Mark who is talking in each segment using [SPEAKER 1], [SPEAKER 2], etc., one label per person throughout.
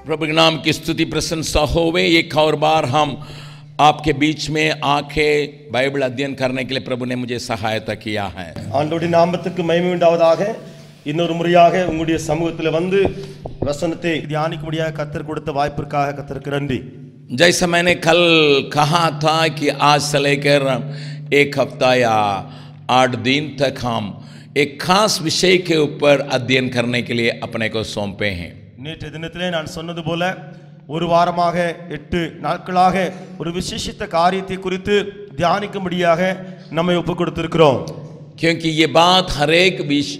[SPEAKER 1] प्रभु के नाम की स्तुति प्रशंसा होवे। एक और बार हम आपके बीच में आके बाइबल अध्ययन करने के लिए प्रभु ने मुझे सहायता किया है।
[SPEAKER 2] ஆண்டவருடைய நாமத்துக்கு மகிமை உண்டாவதாக। இன்னொரு முறையாக உங்களுடைய சமூகத்தில் வந்து வசனத்தை தியானிக்கும்படியாக கர்த்தர் கொடுத்த வாய்ப்பிற்காக கர்த்தருக்கு நன்றி।
[SPEAKER 1] जैसा मैंने कल कहा था कि आज से लेकर एक हफ्ता या 8 दिन तक हम एक खास विषय के ऊपर अध्ययन करने के लिए अपने को सौंपे हैं।
[SPEAKER 2] நேற்றைய தினத்திலே நான் சொன்னது போல ஒரு வாரமாக 8 நாட்களாக ஒரு விசேஷித்த காரியத்தை குறித்து தியானிக்கும்படியாக நம்மை ஒப்புக் கொடுத்திருக்கிறோம்।
[SPEAKER 1] क्योंकि ये बात हर एक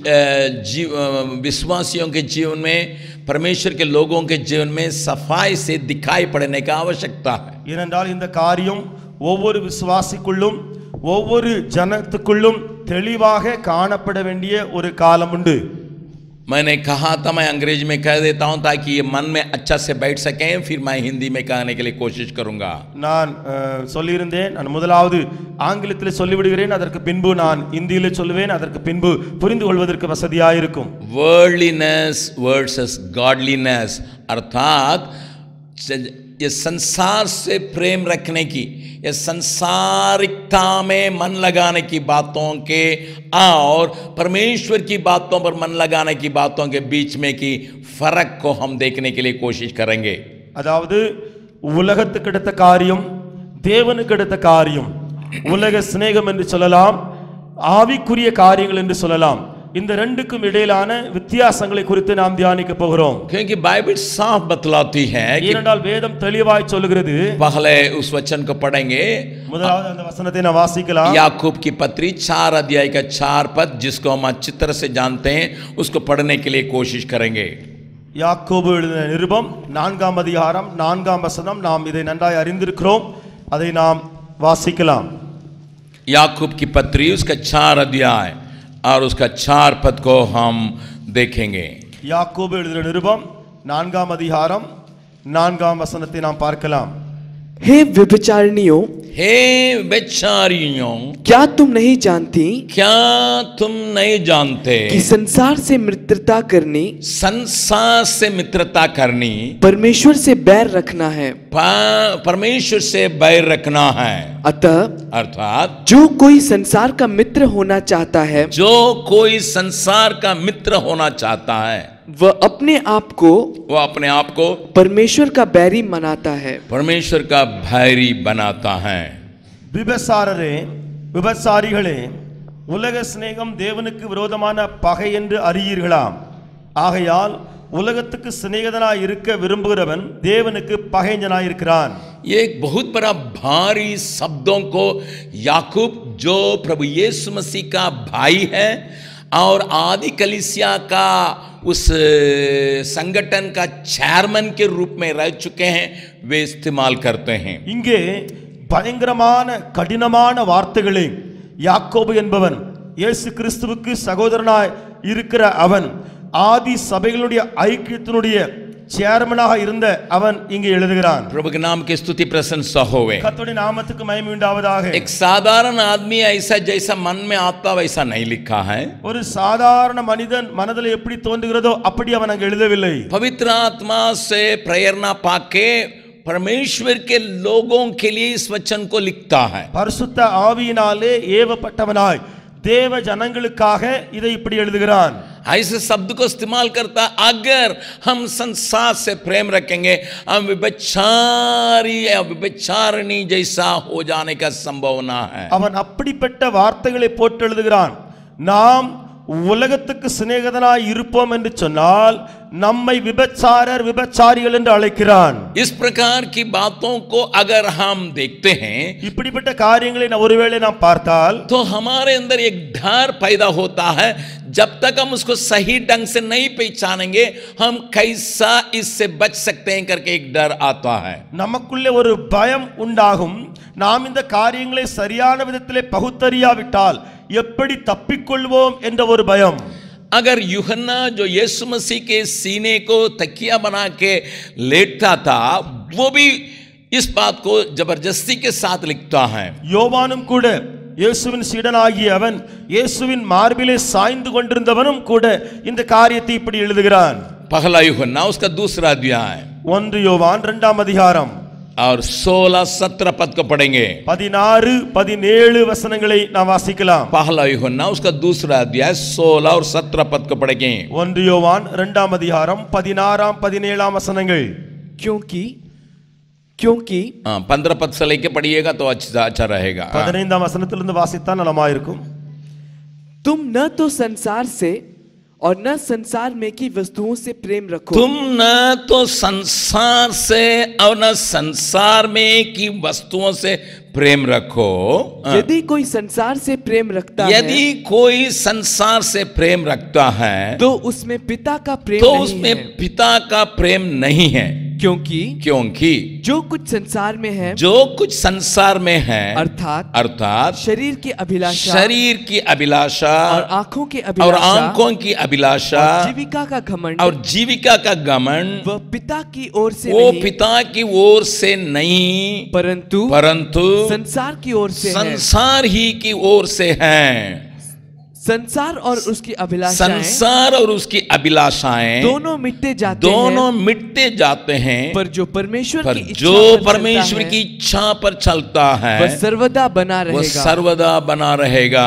[SPEAKER 1] विश्वासियों के जीवन में, परमेश्वर के लोगों के जीवन में सफाई से दिखाई पड़ने की आवश्यकता है।
[SPEAKER 2] ஏனென்றால் இந்த காரியம் ஒவ்வொரு விசுவாசிக்குள்ளும் ஒவ்வொரு ஜனத்துக்குள்ளும் தெளிவாக காணப்பட வேண்டிய ஒரு காலம் உண்டு।
[SPEAKER 1] मैंने कहा था, मैं अंग्रेजी में कह देता हूं ताकि ये मन में अच्छा से बैठ सकें, फिर मैं हिंदी में कहने के लिए कोशिश करूंगा।
[SPEAKER 2] நான் சொல்லியிருந்தேன், நான் முதலாவது ஆங்கிலத்திலே சொல்லிவிடுகிறேன், அதற்கு பின்பு நான் இந்தியிலே சொல்லுவேன், அதற்கு பின்பு புரிந்து கொள்வதற்கு வசதியாக இருக்கும்।
[SPEAKER 1] वर्ल्डलीनेस वर्सेस गॉडलीनेस, अर्थात ये संसार से प्रेम रखने की, ये संसारिकता में मन लगाने की बातों के और परमेश्वर की बातों पर मन लगाने की बातों के बीच में की फर्क को हम देखने के लिए कोशिश करेंगे।
[SPEAKER 2] அதாவது உலகத்துக்கு அடுத்த காரியம், தேவனுக்கு அடுத்த காரியம், உலக சிநேகம் என்று சொல்லலாம், ஆவிக்குரிய காரியங்கள் என்று சொல்லலாம், இந்த ரெண்டுக்கும் இடையிலான வித்தியாசங்களை குறித்து நாம் தியானிக்க போகிறோம்।
[SPEAKER 1] क्योंकि बाइबल साफ बतलाती है कि
[SPEAKER 2] ஏனென்றால் வேதம் தெளிவாய் சொல்கிறது।
[SPEAKER 1] पहले उस वचन को पढ़ेंगे,
[SPEAKER 2] முதலாவது அந்த வசனத்தை நாம் வாசிக்கலாம்।
[SPEAKER 1] याकूब की पत्री 4 अध्याय का 4 पद, जिसको हम अच्छी तरह से जानते हैं, उसको पढ़ने के लिए कोशिश करेंगे।
[SPEAKER 2] யாக்கோபு எழுதின நிருபம் 4ஆம் அதிகாரம் 4ஆம் வசனம், நாம் இதை நன்றாய் அறிந்திருக்கிறோம், அதை நாம் வாசிக்கலாம்।
[SPEAKER 1] याकूब की पत्री उसका 4 अध्याय और उसका 4 पद को हम देखेंगे।
[SPEAKER 2] யாக்கோபு எழுதின நிருபம் 4ஆம் அதிகாரம் 4ஆம் வசனத்தை நாம் பார்க்கலாம்।
[SPEAKER 3] हे व्यभिचारिणियों,
[SPEAKER 1] हे बेचारियों,
[SPEAKER 3] क्या तुम नहीं जानती
[SPEAKER 1] क्या तुम नहीं जानते
[SPEAKER 3] कि संसार से मित्रता करनी,
[SPEAKER 1] संसार से मित्रता करनी
[SPEAKER 3] परमेश्वर से बैर रखना है।
[SPEAKER 1] परमेश्वर से बैर रखना है।
[SPEAKER 3] अतः
[SPEAKER 1] अर्थात
[SPEAKER 3] जो कोई संसार का मित्र होना चाहता है,
[SPEAKER 1] जो कोई संसार का मित्र होना चाहता है,
[SPEAKER 3] वह अपने आप को परमेश्वर का बैरी मनाता है,
[SPEAKER 1] परमेश्वर का बैरी बनाता है।
[SPEAKER 2] விபசாரரே, விபசாரிகளே, உலக சிநேகம் தேவனுக்கு விரோதமான பகை என்று அறியீர்களாம்। ஆகையால் உலகத்துக்கு சிநேகிதனாய் இருக்க விரும்புகிறவன் தேவனுக்கு பகைஞனாய் இருக்கிறான்।
[SPEAKER 1] ये एक बहुत बड़ा भारी शब्दों को याकूब, जो प्रभु यीशु मसीह का भाई है और आदि कलीसिया का उस संगठन का चेयरमैन के रूप में रह चुके हैं, वे इस्तेमाल करते हैं।
[SPEAKER 2] இங்கே பயங்கரமான கடினமான வார்த்தைகளை யாக்கோபு என்பவன், இயேசு கிறிஸ்துவுக்கு சகோதரனாய் இருக்கிற அவன், ஆதி சபைகளுடைய ஐக்கியத்தினுடைய சேர்மனாக இருந்த அவன் இங்கே எழுதுகிறான்।
[SPEAKER 1] प्रभु के नाम की स्तुति प्रशंसा होवे।
[SPEAKER 2] கர்த்தருடைய நாமத்துக்கு மகிமை உண்டாவதாக।
[SPEAKER 1] एक साधारण आदमी ऐसा जैसा मन में आता वैसा नहीं लिखा है।
[SPEAKER 2] ஒரு சாதாரண மனிதன் மனதில் எப்படி தோன்றுகிறதோ அப்படி அவன் அங்கே எழுதவில்லை।
[SPEAKER 1] पवित्र आत्मा से प्रेरणा पाके परमेश्वर के लोगों के लिए इस वचन को लिखता है।
[SPEAKER 2] பரிசுத்த ஆவியினாலே ஏவப்பட்டவனாய் தேவ ஜனங்களுக்காக இதை இப்படி எழுதுகிறான்।
[SPEAKER 1] ऐसे शब्द को इस्तेमाल करता, अगर हम संसार से प्रेम रखेंगे, हम विभचारी या विभचारिणी जैसा हो जाने का संभावना है।
[SPEAKER 2] அவன் அப்படிப்பட்ட வார்த்தைகளை போட்டு எழுதுகிறான்। நாம் உலகத்துக்கு சிநேகிதனாய் இருப்போம் என்று சொன்னால் நம்மை விபச்சாரிகள் என்று அழைக்கிறான்।
[SPEAKER 1] इस प्रकार की बातों को अगर हम देखते हैं,
[SPEAKER 2] இப்படிப்பட்ட காரியங்களை ஒருவேளை நாம் பார்த்தால்,
[SPEAKER 1] तो हमारे अंदर एक डर पैदा होता है। जब तक हम उसको सही ढंग से नहीं पहचानेंगे, हम कैसा इससे बच सकते हैं करके एक डर आता है।
[SPEAKER 2] நமக்குள்ளே ஒரு பயம் உண்டாகும்। நாம் இந்த காரியங்களை சரியான விதத்திலே பகுத்தறியாவிட்டால் எப்படி தப்பிக்கொள்வோம் என்ற ஒரு பயம்।
[SPEAKER 1] अगर यूहन्ना जो यीशु मसीह के सीने को तकिया बना के लेटता था, वो भी इस बात को जबरदस्ती के साथ लिखता है।
[SPEAKER 2] யோவானும் கூட, இயேசுவின் சீடனாகிய அவன் இயேசுவின் மார்பிலே சாய்ந்து கொண்டிருந்தவனும் கூட இந்த காரியத்தை இப்படி எழுதுகிறான்।
[SPEAKER 1] पहला यूहन्ना उसका 2 अध्याय,
[SPEAKER 2] 1 யோவான் 2ஆம் அதிகாரம்
[SPEAKER 1] और 16-17 पद को पढ़ेंगे।
[SPEAKER 2] 16 17 வசனங்களை நாம் வாசிக்கலாம்.
[SPEAKER 1] पहला यूहन्ना उसका दूसरा अध्याय 16 और 17 पद को पढ़ेंगे।
[SPEAKER 2] 1 யோவான் 2ஆம் அதிகாரம் 16 17 வசனங்கள்.
[SPEAKER 3] क्योंकि
[SPEAKER 1] 15 पद से लेके पढ़िएगा तो अच्छा रहेगा।
[SPEAKER 2] 15ஆம் வசனத்திலிருந்து வாசித்தால் நலமாயிருக்கும்.
[SPEAKER 3] तुम न तो संसार से और न संसार में की वस्तुओं से प्रेम रखो।
[SPEAKER 1] तुम न तो संसार से और न संसार में की वस्तुओं से प्रेम रखो।
[SPEAKER 3] यदि कोई संसार से प्रेम रखता
[SPEAKER 1] यदि कोई संसार से प्रेम रखता है
[SPEAKER 3] तो उसमें पिता का प्रेम
[SPEAKER 1] तो
[SPEAKER 3] नहीं
[SPEAKER 1] उसमें
[SPEAKER 3] है।
[SPEAKER 1] पिता का प्रेम नहीं है। क्योंकि
[SPEAKER 3] जो कुछ संसार में है,
[SPEAKER 1] जो कुछ संसार में है
[SPEAKER 3] अर्थात शरीर की
[SPEAKER 1] अभिलाषा
[SPEAKER 3] और आंखों की
[SPEAKER 1] अभिलाषा
[SPEAKER 3] और जीविका का घमंड
[SPEAKER 1] वह
[SPEAKER 3] पिता की ओर से
[SPEAKER 1] वो
[SPEAKER 3] नहीं,
[SPEAKER 1] पिता की ओर से नहीं परंतु
[SPEAKER 3] संसार की ओर से
[SPEAKER 1] संसार ही की ओर से है।
[SPEAKER 3] संसार और उसकी
[SPEAKER 1] अभिलाषाएं
[SPEAKER 3] दोनों मिटते जाते हैं, पर जो परमेश्वर की इच्छा पर चलता है वह सर्वदा बना रहेगा।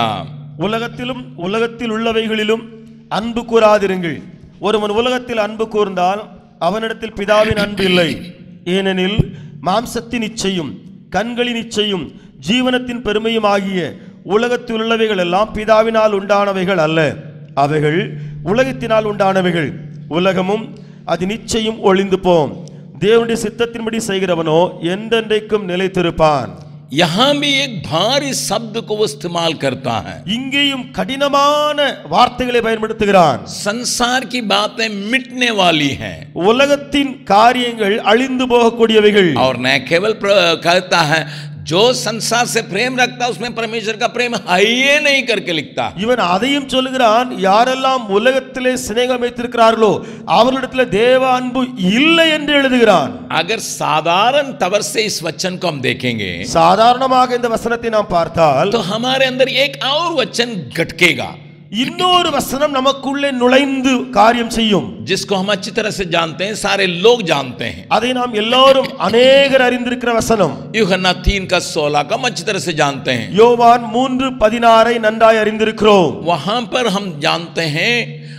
[SPEAKER 2] உலகத்தில் உள்ளவைகளிலும் அன்பு கூறாதிருங்கள். ஒருவன் உலகத்தில் அன்பு கூர்ந்தால் அவனிடத்தில் பிதாவின் அன்பு இல்லை. ஏனெனில் மாம்சத்தின் இச்சையும் கண்களின் இச்சையும் ஜீவனத்தின் பெருமையும் ஆகிய உலகத்தில் உள்ளவைகள் எல்லாம் பிதாவினால் உண்டானவைகள் அல்ல, அவைகள் உலகத்தினால் உண்டானவைகள். உலகமும் அது நிச்சயம் ஒளிந்து போம். தேவனுடைய சித்தத்தின்படி செய்கிறவனோ என்றென்றைக்கும் நிலைத்திருப்பான்.
[SPEAKER 1] यहाँ भी एक भारी शब्द को वो इस्तेमाल करता है.
[SPEAKER 2] இங்கேயும் கடினமான வார்த்தைகளை பயன்படுத்துகிறான்.
[SPEAKER 1] संसार की बातें मिटने वाली हैं.
[SPEAKER 2] உலகத்தின் காரியங்கள் அழிந்து போகக்கூடியவைகள்.
[SPEAKER 1] और न केवल कहता है जो संसार से प्रेम रखता है उसमें परमेश्वर का प्रेम है ही नहीं करके लिखता.
[SPEAKER 2] இவன் அதையும் சொல்லுகிறான், யாரெல்லாம் உலகத்திலே சிநேகம் வைத்திருக்கிறார்களோ அவர்களிடத்திலே தேவ அன்பு இல்லை என்று எழுதுகிறான்.
[SPEAKER 1] अगर साधारण तवर से इस वचन को हम देखेंगे,
[SPEAKER 2] சாதாரணமாக இந்த வசனத்தை நாம் பார்த்தால்
[SPEAKER 1] तो हमारे अंदर एक और वचन घटकेगा.
[SPEAKER 2] இன்னொரு வசனம் நமக்குள்ளே நுழைந்து காரியம் செய்யும்.
[SPEAKER 1] जिसको हम अच्छी तरह से जानते हैं, सारे लोग जानते हैं.
[SPEAKER 2] அதை நாம் எல்லாரும் अनेகர் அறிந்திருக்கிற வசனம்.
[SPEAKER 1] यूहन्ना 3:16 का हम अच्छी तरह से जानते हैं.
[SPEAKER 2] யோவான் 3:16 நன்றாய் அறிந்திருக்கிறோம்.
[SPEAKER 1] वहां पर हम जानते हैं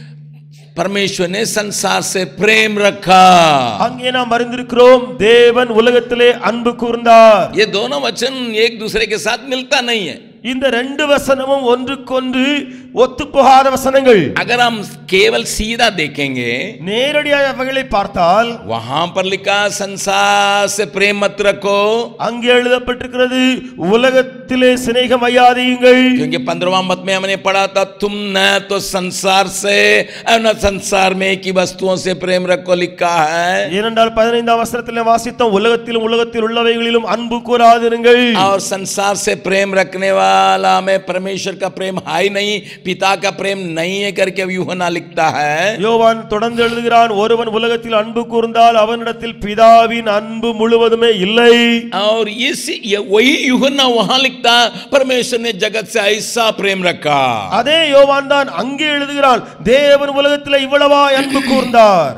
[SPEAKER 1] परमेश्वर ने संसार से प्रेम रखा.
[SPEAKER 2] அங்கே நாம் அறிந்திருக்கிறோம் தேவன் உலகத்திலே அன்பு கூர்ந்தார்.
[SPEAKER 1] ये दोनों वचन एक दूसरे के साथ मिलता नहीं है.
[SPEAKER 2] இந்த ரெண்டு வசனமும் ஒன்றுக்கொன்று ஒத்துப்போகாத வசனங்கள்.
[SPEAKER 1] अगर हम केवल सीधा देखेंगे,
[SPEAKER 2] நேரடியாக அவைகளை பார்த்தால்
[SPEAKER 1] वहां पर लिखा संसार से प्रेम मत रखो.
[SPEAKER 2] அங்கே எழுதப்பட்டிருக்கிறது உலகத்திலே சிநேகம் வையாதீங்கள்.
[SPEAKER 1] क्योंकि 15वां मत में हमने पढ़ा था तुम न तो संसार से और न संसार में की वस्तुओं से प्रेम रखो लिखा है.
[SPEAKER 2] ஏனென்றால் 15ஆம் வசனத்திலே வாசித்தோம் உலகத்திலும் உலகத்தில் உள்ளவைகளிலும் அன்பு கூறாதிருங்கள்.
[SPEAKER 1] और संसार से प्रेम रखने वाला में परमेश्वर का प्रेम है ही नहीं, पिता का प्रेम नहीं है करके यूहन्ना लिखता है.
[SPEAKER 2] யோவான் தொடர்ந்து எழுதுகிறான், ஒருவன் உலகத்தில் அன்பு கூர்ந்தால் அவனிடத்தில் பிதாவின் அன்பு முழுவதுமே இல்லை.
[SPEAKER 1] और वही यूहन्ना वहां लिखता परमेश्वर ने जगत से ऐसा प्रेम रखा.
[SPEAKER 2] அதே யோவான் தான் அங்கே எழுதுகிறான் தேவன் உலகத்தில் இவ்வளவா அன்பு கூர்ந்தார்.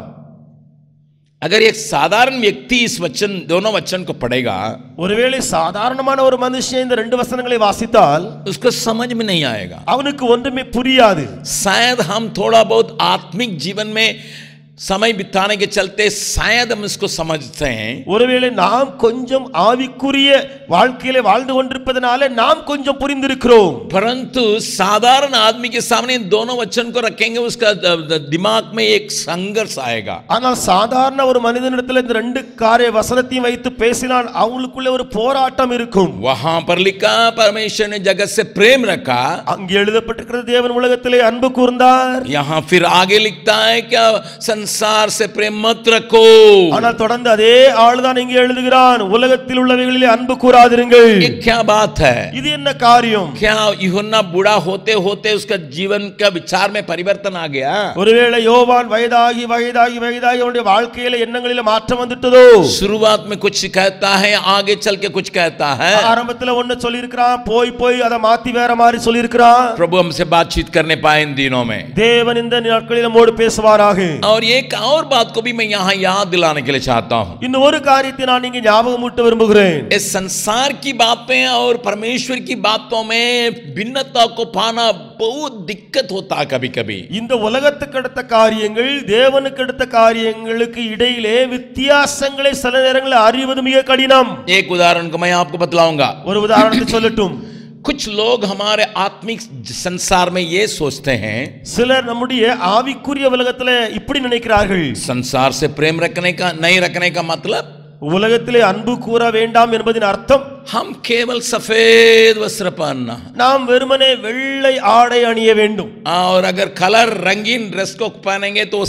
[SPEAKER 1] अगर एक साधारण व्यक्ति इस वचन दोनों वचन को पढ़ेगा,
[SPEAKER 2] ஒருவேளை சாதாரணமான ஒரு மனுஷன் இந்த ரெண்டு வசனங்களை வாசித்தால்
[SPEAKER 1] उसको समझ में नहीं आएगा.
[SPEAKER 2] அவனுக்கு ஒன்றுமே புரியாது.
[SPEAKER 1] शायद हम थोड़ा बहुत आत्मिक जीवन में समय बिताने के चलते शायद हम इसको समझते हैं.
[SPEAKER 2] ஒருவேளை நாம் கொஞ்சம் ஆவிக்குரிய வாழ்க்கையிலே வாழ்ந்து கொண்டிருப்பதனால நாம் கொஞ்சம் புரிந்திருக்கிறோம்.
[SPEAKER 1] परंतु साधारण आदमी के सामने इन दोनों वचन को रखेंगे उसका दिमाग में एक संघर्ष आएगा.
[SPEAKER 2] ஆனால் சாதாரண ஒரு மனிதனிடத்தில் இந்த ரெண்டு காரிய வசனத்தையும் வைத்து பேசினால் அவங்களுக்குள்ள ஒரு போராட்டம் இருக்கும்.
[SPEAKER 1] वहां पर लिखा परमेश्वर ने जगत से प्रेम रखा,
[SPEAKER 2] அங்கே எழுதப்பட்டிருக்கிறது தேவன் உலகத்திலே அன்பு கூர்ந்தார்.
[SPEAKER 1] यहाँ फिर आगे लिखता है क्या संसार से प्रेम मत रखो.
[SPEAKER 2] ஆனால் தொடர்ந்து அதே ஆளுதான் இங்கே எழுதுகிறான் உலகத்தில் உள்ளவைகளிலே அன்பு கூறாதிருங்கள்.
[SPEAKER 1] ये क्या बात है?
[SPEAKER 2] இது என்ன காரியம்?
[SPEAKER 1] क्या यूहन्ना बूढ़ा होते होते उसका जीवन का विचार में परिवर्तन आ गया?
[SPEAKER 2] ஒருவேளை யோவான் வயதாகி வயதாகி வயதாகி அவருடைய வாழ்க்கையில எண்ணங்களில மாற்றம் வந்துட்டதோ?
[SPEAKER 1] शुरुआत में कुछ कहता है, आगे चल के कुछ कहता है.
[SPEAKER 2] ஆரம்பத்துல ஒன்னு சொல்லி இருக்கான், போய் போய் அத மாத்தி வேற மாதிரி சொல்லி இருக்கான்.
[SPEAKER 1] प्रभु हमसे बातचीत करने पाए इन दिनों में.
[SPEAKER 2] தேவன் இந்த நாட்களில் நம்மோடு பேசுவாராக.
[SPEAKER 1] और एक और बात को भी मैं यहाँ याद दिलाने के लिए चाहता हूँ.
[SPEAKER 2] இன்னும் ஒரு காரியத்தை நான் இங்கே ஞாபகமூட்ட விரும்புகிறேன்.
[SPEAKER 1] इस संसार की बातें और परमेश्वर की बातों में भिन्नता को पाना बहुत दिक्कत होता है कभी-कभी.
[SPEAKER 2] இந்த உலகத்துக்கு அடுத்த காரியங்கள் தேவனுக்கு அடுத்த காரியங்களுக்கு இடையிலே வித்தியாசங்களை சில நேரங்களில் அறிவது மிக கடினம்.
[SPEAKER 1] एक उदाहरण को मैं आपको बतलाऊंगा.
[SPEAKER 2] ஒரு உதாரணத்தை சொல்லட்டும்.
[SPEAKER 1] कुछ लोग हमारे आत्मिक संसार में ये सोचते हैं,
[SPEAKER 2] சிலர் நம்முடைய ஆவிக்குரிய உலகத்திலே இப்படி நினைக்கிறார்கள்,
[SPEAKER 1] संसार से प्रेम रखने का नहीं रखने का मतलब
[SPEAKER 2] உலகத்திலே அன்பு கூற வேண்டாம் என்பதின் அர்த்தம்
[SPEAKER 1] हम केवल सफेद वस्त्र पहनना,
[SPEAKER 2] நாம் வெறுமனே வெள்ளை ஆடை அணிய வேண்டும்.
[SPEAKER 1] और अगर कलर रंगीन ड्रेस को पहनेंगे तो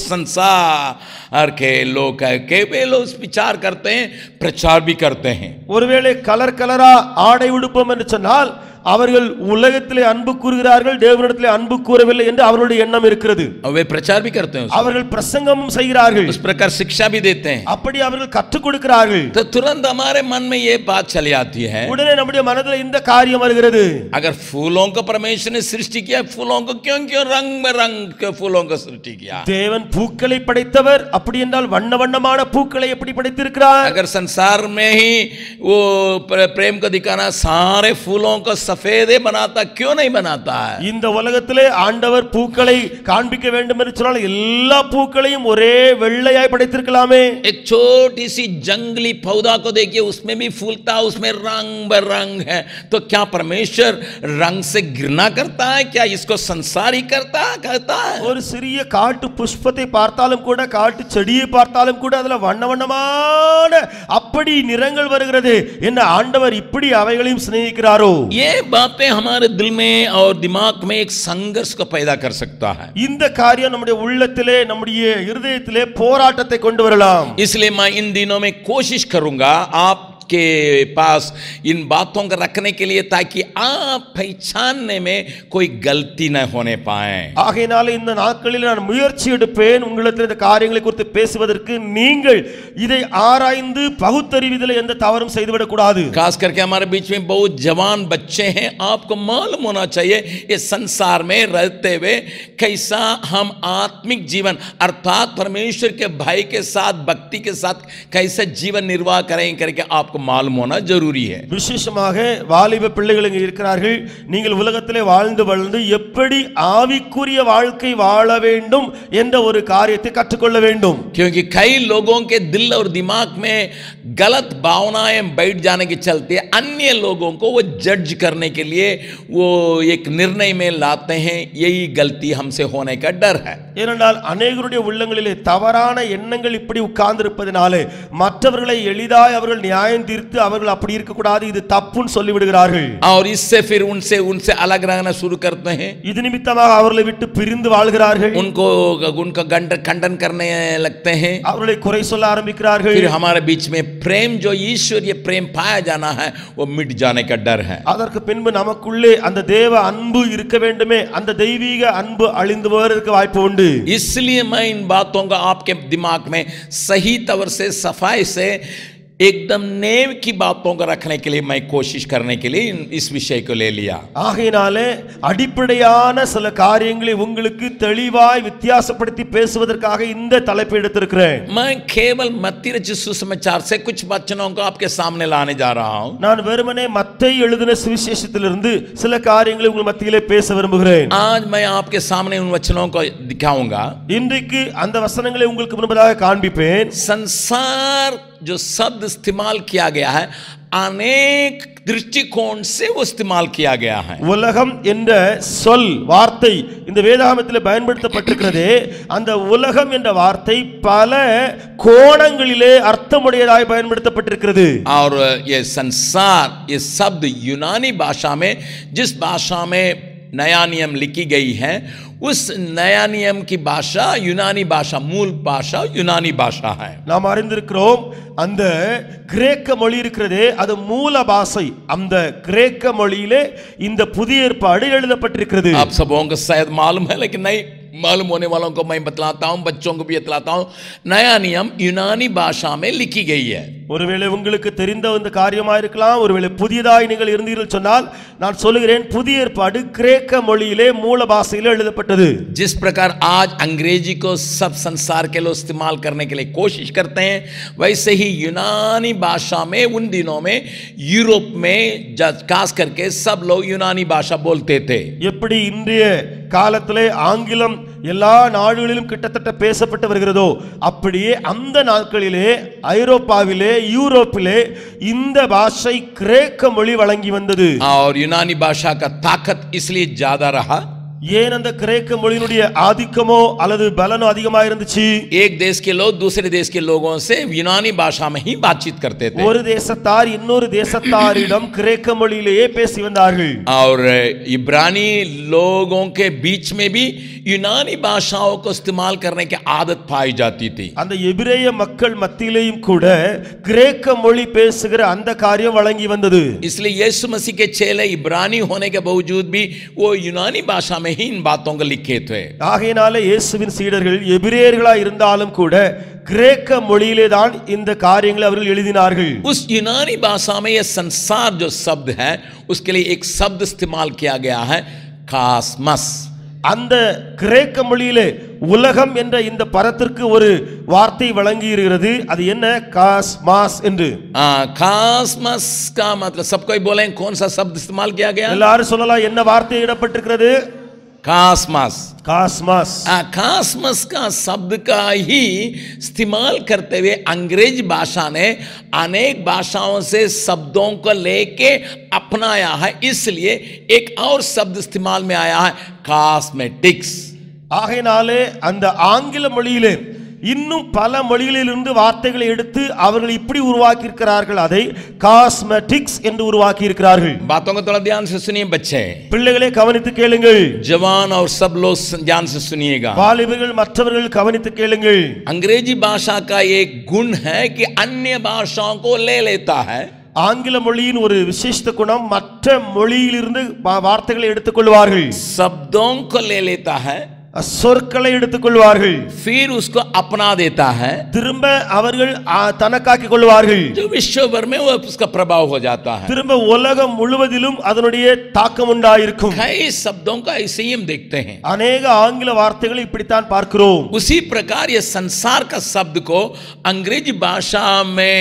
[SPEAKER 1] संसार के लोग विचार करते हैं, प्रचार भी करते हैं.
[SPEAKER 2] ஒருவேளை கலர் கலரா ஆடை உடுப்போம் என்று சொன்னால் அவர்கள் உலகத்திலே அன்பு கூறுகிறார்கள், தேவனிடத்திலே அன்பு கூறவில்லை என்று அவர்களுடைய எண்ணம் இருக்கிறது.
[SPEAKER 1] वे प्रचार भी करते हैं,
[SPEAKER 2] அவர்கள் பிரசங்கமும் செய்கிறார்கள்,
[SPEAKER 1] उस प्रकार शिक्षा भी देते हैं.
[SPEAKER 2] அப்படி அவர்கள் கற்றுக் கொடுக்கிறார்கள்.
[SPEAKER 1] तो तुरंत हमारे मन में ये बात चली आती है,
[SPEAKER 2] உடனே நம்முடைய மனதில் இந்த காரியம் வருகிறது,
[SPEAKER 1] अगर फूलों को परमेश्वर ने सृष्टि किया, फूलों को क्यों क्यों रंग में रंग के फूलों को सृष्टि किया?
[SPEAKER 2] தேவன் பூக்களை படைத்தவர், அப்படி என்றால் வண்ண வண்ணமான பூக்களை எப்படி படைத்திருக்கிறார்?
[SPEAKER 1] अगर संसार में ही वो प्रेम को दिखाना सारे फूलों को सफेद बनाता, क्यों नहीं बनाता है?
[SPEAKER 2] இந்த உலகத்திலே ஆண்டவர் பூக்களை காண்பிக்க வேண்டும் என்று சொன்னால் எல்லா பூக்களையும் ஒரே வெள்ளையாய் படைத்திருக்கலாமே.
[SPEAKER 1] एक छोटी सी जंगली पौधा को देखिए, उसमें भी फूलता, उसमें रंग बरंग है. तो क्या परमेश्वर रंग से घृणा करता है? क्या इसको संसार ही करता है?
[SPEAKER 2] ஒரு சிறிய காட்டு புஷ்பத்தை பார்த்தாலும் கூட, காட்டு செடியை பார்த்தாலும் கூட அதுல வண்ண வண்ணமான அப்படி நிறங்கள் வருகிறது. என்ன ஆண்டவர் இப்படி அவைகளையும் சிநேகிக்கிறாரோ?
[SPEAKER 1] ये बातें हमारे दिल में और दिमाग में एक संघर्ष को पैदा कर सकता है.
[SPEAKER 2] இந்த காரியம் நம்முடைய உள்ளத்திலே, நம்முடைய இருதயத்திலே போராட்டத்தை கொண்டு வரலாம்.
[SPEAKER 1] इसलिए मैं इन दिनों में कोशिश करूंगा आप के पास इन बातों को रखने के लिए, ताकि आप पहचानने में कोई गलती न होने पाए.
[SPEAKER 2] ஆகையால் இந்த நாட்களில் நான் முயற்சி எடுப்பேன் உங்களிடத்தில் இந்த காரியங்களை குறித்து பேசுவதற்கு. நீங்கள் இதை ஆராய்ந்து பகுத்தறிவதில் எந்த தவறும் செய்துவிடக் கூடாது.
[SPEAKER 1] खास करके हमारे बीच में बहुत जवान बच्चे हैं, आपको मालूम होना चाहिए इस संसार में रहते हुए कैसा हम आत्मिक जीवन अर्थात परमेश्वर के भाई के साथ, भक्ति के साथ कैसे जीवन निर्वाह करें करके आपको मालूम होना जरूरी है.
[SPEAKER 2] விசேஷமாக வாலிப பிள்ளைகள் இங்கே இருக்கிறார்கள். நீங்கள் உலகத்திலே வாழ்ந்து வளர்ந்து எப்படி ஆவிக்குரிய வாழ்க்கை வாழ வேண்டும் என்ற ஒரு காரியத்தை கற்றுக்கொள்ள வேண்டும்.
[SPEAKER 1] क्योंकि कई लोगों के दिल और दिमाग में गलत भावनाएं बैठ जाने के चलते अन्य लोगों को वो जज करने के लिए वो एक निर्णय में लाते हैं. यही गलती हमसे होने का डर है.
[SPEAKER 2] ஏனென்றால் அநேகருடைய உள்ளங்களிலே தவறான எண்ணங்கள் இப்படி உட்கார்ந்திருப்பதினாலே மற்றவர்களை எளிதாய் அவர்கள் நியாயம் தீர்த்து அவர்கள் அப்படி இருக்க கூடாது, இது தப்புன்னு சொல்லி விடுகிறார்கள்.
[SPEAKER 1] और इससे फिर उनसे अलग रहना शुरू करते हैं.
[SPEAKER 2] இது நிமித்தமாக அவர்களை விட்டு பிரிந்து வாழ்கிறார்கள்.
[SPEAKER 1] उनका खंडन करने लगते हैं.
[SPEAKER 2] அவர்களை குறை சொல்ல ஆரம்பிக்கிறார்கள்.
[SPEAKER 1] फिर हमारे बीच में प्रेम जो ईश्वरीय प्रेम पाया जाना है वो मिट जाने का डर है.
[SPEAKER 2] அதற்கு பின்பு நமக்குள்ளே அந்த தேவ அன்பு இருக்க வேண்டுமே, அந்த தெய்வீக அன்பு அழிந்து போவதற்கு வாய்ப்பு உண்டு.
[SPEAKER 1] इसलिए मैं इन बातों का आपके दिमाग में सही तौर से सफाई से एकदम नेव की बातों को रखने के लिए मैं कोशिश करने के लिए इस विषय को ले लिया.
[SPEAKER 2] ஆகையினாலே அடிப்படையான சில காரியங்களை உங்களுக்கு தெளிவாய் வித்தியாசப்படுத்தி பேசுவதற்காக இந்த தலைப்பை எடுத்திருக்கிறேன்.
[SPEAKER 1] मैं केवल मत्ती रचित सुसमाचार से कुछ वचनों को आपके सामने लाने जा रहा हूं.
[SPEAKER 2] நான் வெறுமனே மத்தேயு எழுதின சுவிசேஷத்திலிருந்து சில காரியங்களை உங்கள் மத்தியிலே பேச விரும்புகிறேன்.
[SPEAKER 1] आज मैं आपके सामने उन वचनों को दिखाऊंगा.
[SPEAKER 2] இன்றைக்கு அந்த வசனங்களை உங்களுக்கு முன்பதாக காண்பிப்பேன்.
[SPEAKER 1] संसार जो शब्द इस्तेमाल किया गया है अनेक दृष्टिकोण से वो इस्तेमाल किया गया है.
[SPEAKER 2] உலகம் என்ற சொல் வார்த்தை இந்த வேதாகமத்தில் பயன்படுத்தப்பட்டிருக்கிறது. அந்த உலகம் என்ற வார்த்தை பல கோணங்களிலே அர்த்தமுடையதாய் பயன்படுத்தப்பட்டிருக்கிறது.
[SPEAKER 1] और ये संसार ये शब्द यूनानी भाषा में, जिस भाषा में नया नियम लिखी गई है, उस नया नियम की भाषा यूनानी भाषा, मूल भाषा यूनानी भाषा है.
[SPEAKER 2] நாம் அறிந்திருக்கிறோம் அந்த கிரேக்க மொழி இருக்கிறதே அது மூல பாஷை. அந்த கிரேக்க மொழியிலே இந்த புதிய ஏற்பாடு எழுதப்பட்டிருக்கிறது.
[SPEAKER 1] आप सबों को शायद मालूम है, लेकिन नहीं मालूम होने वालों को मैं बतलाता हूं, बच्चों को भी बतलाता हूं. नया नियम यूनानी भाषा में लिखी गई है.
[SPEAKER 2] ஒருவேளை உங்களுக்கு தெரிந்த இந்த காரியமா இருக்கலாம், ஒருவேளை புதியதாய் நீங்கள் இருந்தீர்கள் சொன்னால் நான் சொல்லுகிறேன், புதிய ஏற்பாடு கிரேக்க மொழியிலே மூல பாஷையிலே எழுதப்பட்டது.
[SPEAKER 1] जिस प्रकार आज अंग्रेजी को सब संसार के लोग इस्तेमाल करने के लिए कोशिश करते हैं, वैसे ही यूनानी भाषा में उन दिनों में यूरोप में खास करके सब लोग यूनानी भाषा बोलते थे.
[SPEAKER 2] எப்படி இன்றைய காலத்திலே ஆங்கிலம் எல்லா நாடுகளிலும் கிட்டத்தட்ட பேசப்பட்டு வருகிறதோ, அப்படியே அந்த நாட்களிலே ஐரோப்பாவிலே யூரோப்பிலே இந்த பாஷை கிரேக்க மொழி வழங்கி வந்தது.
[SPEAKER 1] और यूनानी भाषा का ताकत इसलिए ज्यादा रहा,
[SPEAKER 2] ஏன் அந்த கிரேக்க மொழியினுடைய ஆதிக்கமோ அல்லது பலனோ அதிகமாக இருந்துச்சு.
[SPEAKER 1] एक देश के लोग दूसरे देश के लोगों से यूनानी भाषा में ही बातचीत करते थे.
[SPEAKER 2] ஒரு தேசத்தார் இன்னொரு தேசத்தாரிடம் கிரேக்க மொழியிலேயே பேசி வந்தார்கள்.
[SPEAKER 1] और इब्रानी लोगों के बीच में भी यूनानी भाषाओं को इस्तेमाल करने की आदत पाई जाती थी.
[SPEAKER 2] அந்த எபிரேய மக்கள் மத்தியிலேயும் கூட கிரேக்க மொழி பேசுகிற அந்த காரியம் வழங்கி வந்தது.
[SPEAKER 1] इसलिए यीशु मसीह के चेले इब्रानी होने के बावजूद भी वो यूनानी भाषा में ही इन बातों को लिखे थे.
[SPEAKER 2] ஆகையினால இயேசுவின் சீடர்கள் எபிரேயர்களா இருந்தாலும் கூட கிரேக்க மொழியிலே தான் இந்த காரியங்களை அவர்கள் எழுதினார்கள்.
[SPEAKER 1] उस यूनानी भाषा में ये संसार जो शब्द है उसके लिए एक शब्द इस्तेमाल किया गया है, कास्मस.
[SPEAKER 2] அந்த கிரேக்க மொழியிலே உலகம் என்ற இந்த பதத்திற்கு ஒரு வார்த்தை வழங்கி இருக்கிறது. அது என்ன? காஸ்மாஸ் என்று.
[SPEAKER 1] कास्मस का मतलब सब कोई बोले कौन सा शब्द इस्तेमाल किया गया?
[SPEAKER 2] எல்லாரும் சொல்லலாம், என்ன வார்த்தை இடப்பட்டிருக்கிறது?
[SPEAKER 1] कास्मस.
[SPEAKER 2] कास्मस.
[SPEAKER 1] कास्मस का शब्द का ही इस्तेमाल करते हुए अंग्रेजी भाषा ने अनेक भाषाओं से शब्दों को लेके अपनाया है, इसलिए एक और शब्द इस्तेमाल में आया है, कास्मेटिक्स.
[SPEAKER 2] ஆகையினாலே அந்த ஆங்கில மொழியிலே இன்னும் பல மொழிகளிலிருந்து வார்த்தைகளை எடுத்து அவர்கள் இப்படி உருவாக்கி இருக்கிறார்கள், அதை காஸ்மெட்டிக்ஸ் என்று உருவாக்கி இருக்கிறார்கள்.
[SPEAKER 1] बातों को थोड़ा ध्यान से सुनिए बच्चे,
[SPEAKER 2] பிள்ளைகளே கவனித்து கேளுங்கள்.
[SPEAKER 1] जवान और सब लोग ध्यान से सुनिएगा.
[SPEAKER 2] வாலிபர்கள் மற்றவர்கள் கவனித்து கேளுங்கள்.
[SPEAKER 1] अंग्रेजी भाषा का एक गुण है कि अन्य भाषाओं को ले लेता है.
[SPEAKER 2] ஆங்கில மொழியின் ஒரு விசேஷ குணம், மற்ற மொழியிலிருந்து வார்த்தைகளை எடுத்துக்கொள்வார்கள்,
[SPEAKER 1] शब्दों को ले लेता है,
[SPEAKER 2] சொற்களை எடுத்துக்கொள்வார்கள்,
[SPEAKER 1] फिर उसको अपना देता है,
[SPEAKER 2] திரும்ப அவர்கள் தனக்காக்கிக் கொள்வார்கள்,
[SPEAKER 1] जो विश्व भर में वो उसका प्रभाव हो जाता है.
[SPEAKER 2] திரும்ப உலகம் முழுவதிலும் அதனுடைய தாக்கம் உண்டாயிருக்கும்.
[SPEAKER 1] कई शब्दों का ऐसे ही हम देखते हैं.
[SPEAKER 2] अनेक आंग्ल वार्த்தைகளை இப்படித்தான் பார்க்கிறோம்.
[SPEAKER 1] उसी प्रकार ये संसार का शब्द को अंग्रेजी भाषा में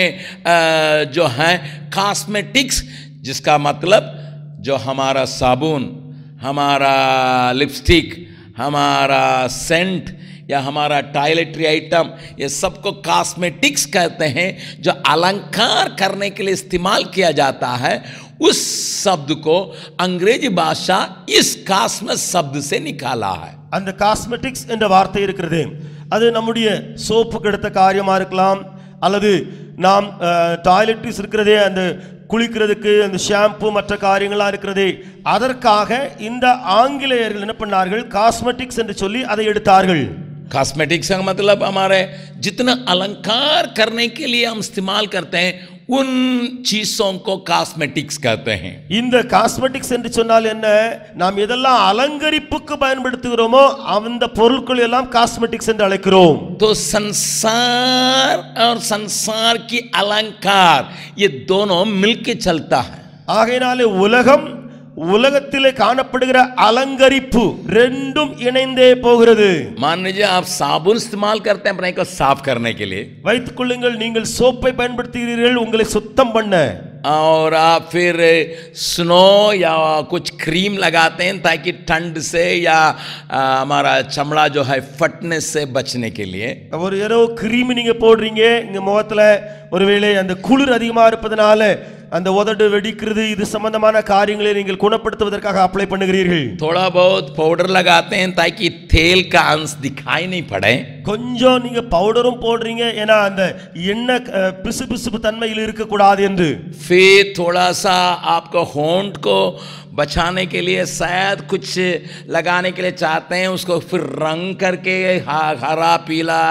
[SPEAKER 1] जो है कॉस्मेटिक्स, जिसका मतलब जो हमारा साबुन, हमारा लिपस्टिक, हमारा सेंट या हमारा टॉयलेटरी आइटम, ये सबको कॉस्मेटिक्स कहते हैं, जो अलंकार करने के लिए इस्तेमाल किया जाता है. उस शब्द को अंग्रेजी भाषा इस कास्मस शब्द से निकाला है.
[SPEAKER 2] அந்த காஸ்மெட்டிக்ஸ் என்ற வார்த்தை இருக்கிறது, அது நம்முடைய சோப்புக்கு எடுத்த காரியமா இருக்கலாம், அல்லது நாம் டாய்லெட்ரிஸ் இருக்கிறதே அந்த குளிக்கிறதுக்கு அந்த ஷாம்பு மற்ற காரியங்களா இருக்கிறதே, அதற்காக இந்த ஆங்கிலேயர்கள் என்ன பண்ணார்கள், காஸ்மெட்டிக்ஸ் என்று சொல்லி அதை எடுத்தார்கள்.
[SPEAKER 1] कॉस्मेटिक्स का मतलब हमारे जितना अलंकार करने के लिए हम इस्तेमाल करते हैं उन चीजों को कॉस्मेटिक्स कहते हैं.
[SPEAKER 2] இந்த காஸ்மெட்டிக்ஸ் என்று சொன்னால் என்ன, நாம் எதெல்லாம் அலங்கரிப்புக்கு பயன்படுத்துகிறோமோ அந்த பொருட்கள் எல்லாம் காஸ்மெட்டிக்ஸ் என்று அழைக்கிறோம்.
[SPEAKER 1] तो संसार और संसार की अलंकार ये दोनों मिलके चलता है.
[SPEAKER 2] ஆகையினாலே உலகம், உலகத்திலே காணப்படுகிற அலங்கரிப்பு ரெண்டும் இணைந்தே போகிறது.
[SPEAKER 1] मान लीजिए आप साबुन इस्तेमाल करते हैं अपने को साफ करने के लिए,
[SPEAKER 2] வைத்துக் கொள்ளுங்கள், நீங்கள் சோப்பை பயன்படுத்துகிறீர்கள் உங்களை சுத்தம் பண்ண,
[SPEAKER 1] और आप फिर स्नो या कुछ क्रीम लगाते हैं ताकि ठंड से या हमारा चमड़ा जो है फटने से बचने के लिए.
[SPEAKER 2] ஒரு ஏதோ கிரீம் நீங்க போடுறீங்க, இங்க முகத்துல ஒருவேளை அந்த குளிர் அதிகமா இருப்பதனால அந்த உதடு வெடிக்கிறது, இது சம்பந்தமான காரியங்களை நீங்கள் குணப்படுத்துவதற்காக அப்ளை பண்ணுகிறீர்கள்.
[SPEAKER 1] थोड़ा बहुत पाउडर लगाते हैं ताकि तेल का अंश दिखाई नहीं पड़े.
[SPEAKER 2] கொஞ்சம் நீங்க பவுடரும் போடுறீங்க, ஏன்னா அந்த எண்ணெய் பிசுபிசுப்பு தன்மையில் இருக்க கூடாது என்று.
[SPEAKER 1] फिर थोड़ा सा आपको होंठ को बचाने के लिए शायद कुछ लगाने के लिए चाहते हैं, उसको फिर रंग करके हरा पीला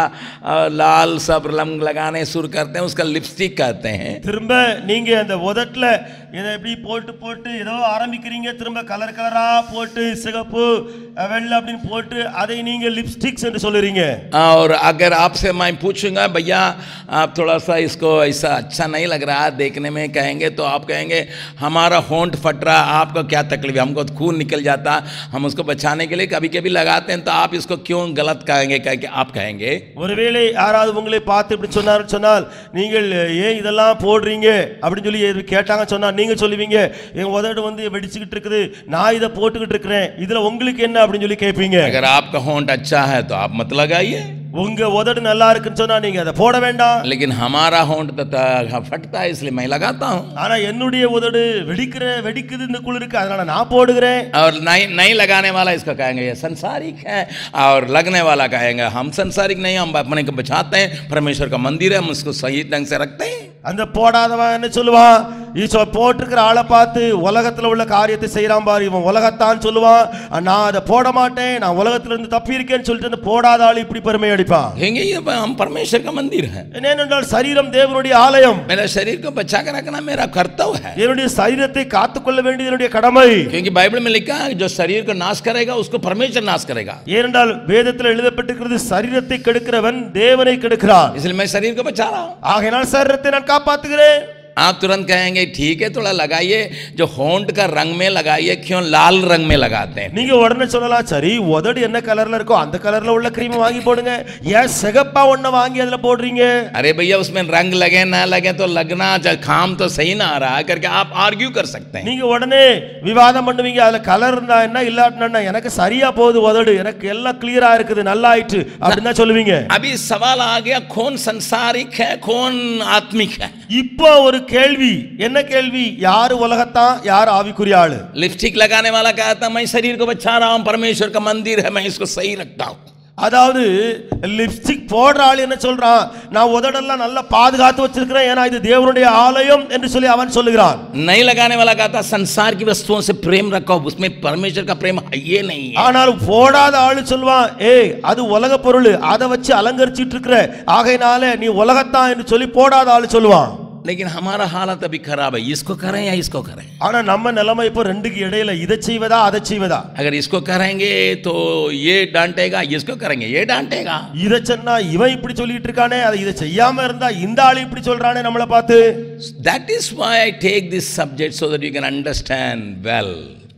[SPEAKER 1] लाल सब रंग लगाने शुरू करते हैं, उसका लिपस्टिक कहते हैं.
[SPEAKER 2] திரும்ப நீங்க அந்த உதட்டுல இதை எப்படி போட்டு போட்டு ஏதோ ஆரம்பிக்கிறீங்க, திரும்ப கலர் கலரா போட்டு சிகப்பு வெள்ளை அப்படின்னு போட்டு அதை நீங்க லிப்ஸ்டிக்ஸ் என்று சொல்லுறீங்க.
[SPEAKER 1] और अगर आपसे मैं पूछूंगा भैया आप थोड़ा सा इसको ऐसा अच्छा नहीं लग रहा देखने में कहेंगे, तो आप कहेंगे हमारा होंठ फट रहा, आपको क्या तकलीफ है, हमको खून निकल जाता, हम उसको बचाने के लिए कभी कभी लगाते हैं, तो आप इसको क्यों गलत कहेंगे, कह के आप कहेंगे.
[SPEAKER 2] ஒருவேளை யாராவது உங்களை பார்த்து இப்படி சொன்னால் நீங்கள் ஏன் இதெல்லாம் போடுறீங்க அப்படின்னு சொல்லி கேட்டாங்க சொன்னா நீங்க சொல்லுவீங்க என் உதடு வந்து வெடிச்சிட்டு இருக்குது, நான் இதை போட்டுக்கிட்டு இருக்கிறேன், இதுல உங்களுக்கு என்ன அப்படின்னு சொல்லி கேட்பீங்க.
[SPEAKER 1] अगर आपका होंठ अच्छा है तो आप मत लगाइए,
[SPEAKER 2] உங்க உதடு நல்லா இருக்குன்னு சொன்னா நீங்க அதை போட வேண்டாம்.
[SPEAKER 1] लेकिन हमारा होंठ तो फटता है इसलिए मैं लगाता हूं.
[SPEAKER 2] ஆனா என்னுடைய உதடு வெடிக்குது இந்த குளிருக்கு, அதனால நான் போடுகிறேன்.
[SPEAKER 1] और नहीं लगाने वाला इसको कहेंगे ये संसारिक है, और लगने वाला कहेंगे हम संसारिक नहीं, हम अपने को बचाते हैं, परमेश्वर का मंदिर है, हम उसको सही ढंग से रखते हैं.
[SPEAKER 2] அந்த போடாதவன் என்ன சொல்லுவான், ஈசோ போட்டுக்கிற ஆளை பார்த்து உலகத்துல உள்ள காரியத்தை செய்யறான் பாரு, இவன் உலகத்தான் சொல்லுவான், நான் அதை போட மாட்டேன், நான் உலகத்துல இருந்து தப்பி இருக்கேன்னு சொல்லிட்டு அந்த போடாத ஆள் இப்படி பெருமை அடிப்பான்.
[SPEAKER 1] हम परमेश्वर का मंदिर है,
[SPEAKER 2] ஏனென்றால் சரீரம் தேவனுடைய ஆலயம்,
[SPEAKER 1] मेरा शरीर को बचा कर रखना मेरा कर्तव्य है,
[SPEAKER 2] என்னுடைய சரீரத்தை காத்துக்கொள்ள வேண்டியது என்னுடைய கடமை.
[SPEAKER 1] क्योंकि बाइबल में लिखा है जो शरीर को नाश करेगा उसको परमेश्वर नाश करेगा.
[SPEAKER 2] ஏனென்றால் வேதத்தில் எழுதப்பட்டிருக்கிறது சரீரத்தை கெடுக்கிறவன் தேவனை கெடுக்கிறான்.
[SPEAKER 1] इसलिए मैं शरीर को बचा रहा हूं,
[SPEAKER 2] ஆகையால் சரீரத்தை நான் காப்பாத்துகிறேன்.
[SPEAKER 1] आप तुरंत कहेंगे ठीक है थोड़ा लगाइए, जो होंठ का रंग में लगाइए, क्यों लाल रंग में लगाते हैं.
[SPEAKER 2] நீங்க உடனே சொல்லலாம், சரி உதடு என்ன கலர்ல இருக்கோ அந்த கலர்ல உள்ள கிரீம் வாங்கி போடுங்க, ஏன் சிகப்பா ஒண்ண வாங்கி அதுல போடுறீங்க.
[SPEAKER 1] अरे भैया उसमें रंग लगे ना लगे तो लगना काम तो सही ना आ रहा है करके आप आर्ग्यू कर सकते हैं.
[SPEAKER 2] நீங்க உடனே விவாதம் பண்ணுவீங்க, அதுல கலர் இருந்தா என்ன இல்லாட்டினா எனக்கு சரியா போகுது உதடு, எனக்கு எல்லாம் கிளியரா இருக்குது நல்லா ஆயிட்டு அப்படினா சொல்லுவீங்க.
[SPEAKER 1] अभी सवाल आ गया कौन संसारिक है कौन आत्मिक है.
[SPEAKER 2] இப்போ ஒரு கேள்வி, என்ன கேள்வி, யார் உலகத்தான் யார் ஆவிக்குரிய ஆளு.
[SPEAKER 1] लिपस्टिक लगाने वाला कहता मैं शरीर को बचा रहा हूं, परमेश्वर का मंदिर है, मैं इसको सही रखता हूं.
[SPEAKER 2] அதாவது லிப்ஸ்டிக் போடுற ஆள் என்ன சொல்றான், நான் உதடெல்லாம் நல்லா பாதுகாத்து வச்சிருக்கிறேன், ஏன்னா இது தேவனுடைய ஆலயம் என்று சொல்லி அவன் சொல்லுகிறான்.
[SPEAKER 1] नहीं लगाने वाला कहता संसार की वस्तुओं से प्रेम रखो, उसमें परमेश्वर का प्रेम है ये नहीं है.
[SPEAKER 2] ஆனால் போடாத ஆளு சொல்வான், ஏய் அது உலக பொருள், அதை வச்சு அலங்கரிச்சிட்டு இருக்கிற, ஆகையினால நீ உலகத்தான் என்று சொல்லி போடாத ஆளு சொல்லுவான்.
[SPEAKER 1] लेकिन हमारा हालत अभी खराब है, इसको करें या इसको करें.
[SPEAKER 2] ஆனா நம்ம நிலைமை இப்போ ரெண்டுக்கு இடையில, இதை செய்வதா அதை செய்வதா.
[SPEAKER 1] अगर इसको करेंगे तो ये डांटेगा, इसको करेंगे ये डांटेगा.
[SPEAKER 2] இதை சொன்னா இவன் இப்படி சொல்லிட்டு இருக்கானே, அதை இதை செய்யாம இருந்தா இந்த ஆளு இப்படி சொல்றானே நம்மளை பார்த்து.
[SPEAKER 1] That is why I take this subject so that you can understand well.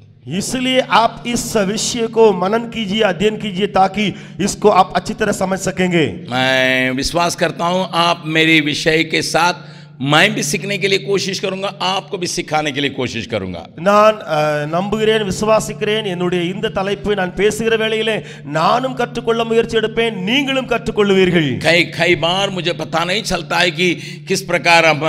[SPEAKER 2] इसलिए आप इस विषय को मनन कीजिए, अध्ययन कीजिए, ताकि इसको आप अच्छी तरह समझ सकेंगे.
[SPEAKER 1] मैं विश्वास करता हूं आप मेरे विषय के साथ मैं भी सीखने के लिए कोशिश करूंगा, आपको भी सिखाने के लिए कोशिश करूंगा.
[SPEAKER 2] நான் நம்புகிறேன், விசுவாசிக்கிறேன், என்னுடைய இந்த தலைப்பை நான் பேசுகிற வேளையிலே நானும் கற்றுக்கொள்ள முயற்சி எடுப்பேன், நீங்களும் கற்றுக்கொள்வீர்கள்.
[SPEAKER 1] कई बार मुझे पता नहीं चलता है कि किस प्रकार हम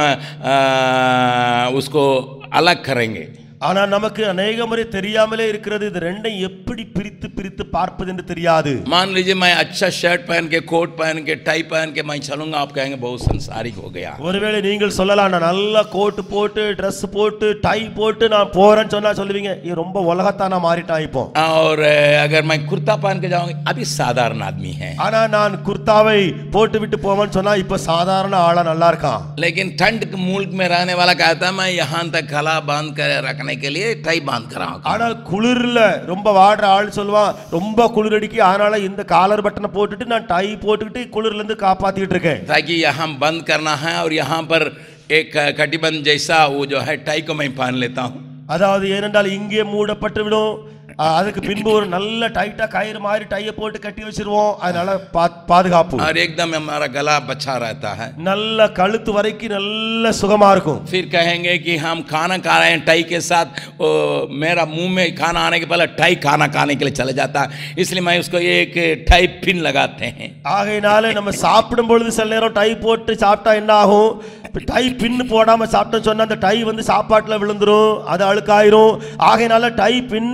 [SPEAKER 1] उसको अलग करेंगे.
[SPEAKER 2] ஆனா நமக்கு अनेक முறை தெரியாமலே இருக்கிறது, இது ரெண்டையும் எப்படி பிரித்து பிரித்து பார்ப்பது என்று தெரியாது.
[SPEAKER 1] मान लीजिए मैं अच्छा शर्ट पहन के कोट पहन के टाई पहन के मैं चलूंगा, आप कहेंगे बहुत संसारिक हो गया.
[SPEAKER 2] ஒருவேளை நீங்கள் சொல்லலாம், நான் நல்ல கோட் போட்டு Dress போட்டு டை போட்டு நான் போறேன்னு சொன்னா சொல்லுவீங்க, இது ரொம்ப உலகத்தானா மாறிட்டான் இப்போ.
[SPEAKER 1] और अगर मैं कुर्ता पहन के जाऊंगा, अभी साधारण आदमी है.
[SPEAKER 2] ஆனா நான் குர்தாவை போட்டு விட்டு போவேன்னு சொன்னா இப்ப சாதாரண ஆளா நல்லா இருக்கான்.
[SPEAKER 1] लेकिन ठंड के मुल्क में रहने वाला कहता है मैं यहां तक गला बांध कर रखने के लिए टाई बांध कर रहा हूं.
[SPEAKER 2] ஆனால் குளிர்ல ரொம்ப வாடுற ஆள் சொல்வான், ரொம்ப குளிர் அடிக்கு, அதனால இந்த காலர் பட்டனை போட்டுட்டு நான் டை போட்டுக்கிட்டு குளிர்ல இருந்து காப்பாத்திட்டு இருக்கேன்.
[SPEAKER 1] ताकि यहां बंद करना है और यहां पर एक कटिबंध जैसा वो जो है टाई को मैं पहन लेता हूं.
[SPEAKER 2] அதாவது ஏனென்றால் இங்கே மூடப்பட்டு விடும், அதுக்கு பின்பு ஒரு நல்ல டைட்டா கயிறு மாதிரி டையை போட்டு கட்டி வச்சிருவோம், அதனால பாதுகாப்பு.
[SPEAKER 1] और एकदम हमारा गला बचा रहता है,
[SPEAKER 2] நல்ல கழுத்து வரைக்கும் நல்ல சுகமா இருக்கும்.
[SPEAKER 1] फिर कहेंगे कि हम खाना खा रहे हैं टाई के साथ, मेरा मुंह में खाना आने के पहले टाई खाना खाने के लिए चले जाता है, इसलिए मैं उसको एक टाई पिन लगाते हैं.
[SPEAKER 2] ஆகையினால நம்ம சாப்பிடும் பொழுது சில நேரம் டை போட்டு சாப்பிட்டா என்ன ஆகும், டை பின் போடாம சாப்பிட்டோம்னு சொன்னா அந்த டை வந்து சாப்பாட்டுல விழுந்துரும், அது அழுக்காயிரும். ஆகையினால டை பின்ன போட்டு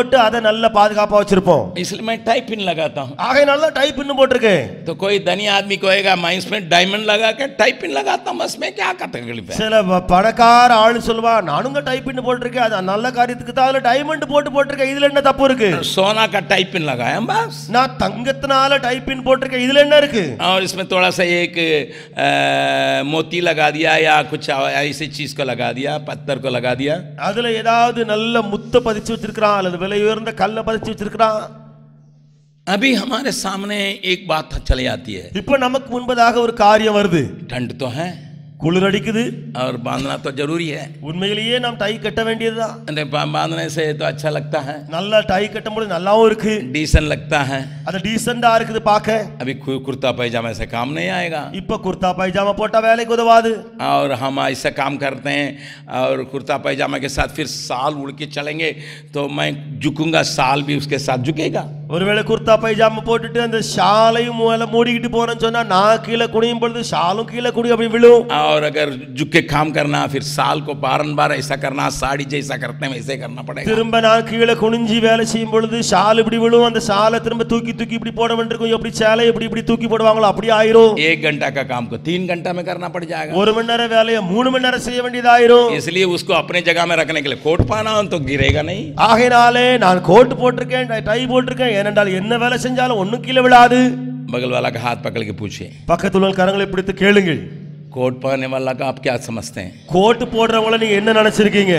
[SPEAKER 2] போட்டு அதை நல்ல பாதுகாப்பா வச்சிருப்போம்.
[SPEAKER 1] इसलिए मैं टाई पिन लगाता हूँ.
[SPEAKER 2] ஆகையினால தான் டை பின் போட்டிருக்கேன்.
[SPEAKER 1] तो कोई धनी आदमी कहेगा मैं इसमें डायमंड लगा के टाई पिन लगाता हूँ, इसमें क्या तकलीफ है?
[SPEAKER 2] சில பணக்கார ஆளு சொல்வா நானும் டை பின் போட்டிருக்கேன், அது நல்ல காரியத்துக்கு தான் அதுல டைமண்ட் போட்டிருக்கேன், இதுல என்ன தப்பு இருக்கு?
[SPEAKER 1] सोना का टाई पिन लगाया बस.
[SPEAKER 2] நான் தங்கத்தினால டை பின் போட்டிருக்கேன், இதுல என்ன இருக்கு?
[SPEAKER 1] और इसमें थोड़ा सा एक मोती लगा दिया या कुछ ऐसी चीज को लगा दिया, पत्थर को लगा दिया.
[SPEAKER 2] அதுல ஏதாவது நல்ல முத்தை பதிச்சு வச்சிருக்கான் அல்லது விலை உயர்ந்த கல்லை பதிச்சு வச்சிருக்கான்.
[SPEAKER 1] अभी हमारे सामने एक बात चली आती है.
[SPEAKER 2] இப்போ நமக்கு முன்பதாக ஒரு காரியம் வருது.
[SPEAKER 1] ठंड तो है,
[SPEAKER 2] குளிர் அடிக்குது,
[SPEAKER 1] और बांधना तो जरूरी है.
[SPEAKER 2] உண்மையிலேயே நாம் டை கட்ட வேண்டியதுதான்.
[SPEAKER 1] बांधने से तो अच्छा लगता है,
[SPEAKER 2] நல்லா டை கட்டும்போது நல்லாவும் இருக்கு,
[SPEAKER 1] डीसेंट लगता है.
[SPEAKER 2] அது டீசெண்டா இருக்குது பார்க்க.
[SPEAKER 1] अभी कुर्ता पैजामा से काम नहीं आएगा.
[SPEAKER 2] இப்போ குர்தா பைஜாமா போட்டா வேலைக்கு உதவாது.
[SPEAKER 1] और हम ऐसा काम करते हैं और कुर्ता पैजामा के साथ फिर साल उड़ के चलेंगे तो मैं झुकूंगा, साल भी उसके साथ झुकेगा.
[SPEAKER 2] ஒருவேளை குர்தா பைஜாமா போட்டுட்டு அந்த ஷாலையும் மூடிக்கிட்டு போறேன்னு சொன்னா நான் கீழே குனியும் பொழுது ஷாலும் கீழே குடி அப்படி விழும்.
[SPEAKER 1] और अगर झुक के काम करना फिर साल को बारंबार ऐसा करना, साड़ी जैसा करते हैं वैसे करना पड़ेगा.
[SPEAKER 2] திரும்ப நான் கீழே குனிஞ்சி வேலை செய்யும் பொழுது ஷால் இப்படி விழும், அந்த ஷாலை திரும்ப தூக்கி இப்படி போட வேண்டியிருக்கும், எப்படி சேலை இப்படி தூக்கி போடுவாங்களோ அப்படி ஆயிரும்.
[SPEAKER 1] 1 घंटा का काम को 3 घंटा में करना पड़ जाएगा.
[SPEAKER 2] 1 மணி நேரம் வேலையை 3 மணி நேரம் செய்ய வேண்டியதாயிரும்.
[SPEAKER 1] इसलिए उसको अपने जगह में रखने के लिए कोट पहना तो गिरेगा नहीं.
[SPEAKER 2] ஆகையினாலே நான் கோட் போட்டிருக்கேன், டை போட்டிருக்கேன், ஏனென்றால் என்ன வேலை செஞ்சாலும் ஒண்ணும் கீழே விழாது.
[SPEAKER 1] बगल वाला का हाथ पकड़ के पूछे,
[SPEAKER 2] பக்கத்துல உள்ள கரங்களை பிடித்து கேளுங்கள்,
[SPEAKER 1] कोट पहनने वाला का आप क्या समझते हैं?
[SPEAKER 2] கோட் போடுறவங்கள நீங்க என்ன நினைச்சிருக்கீங்க?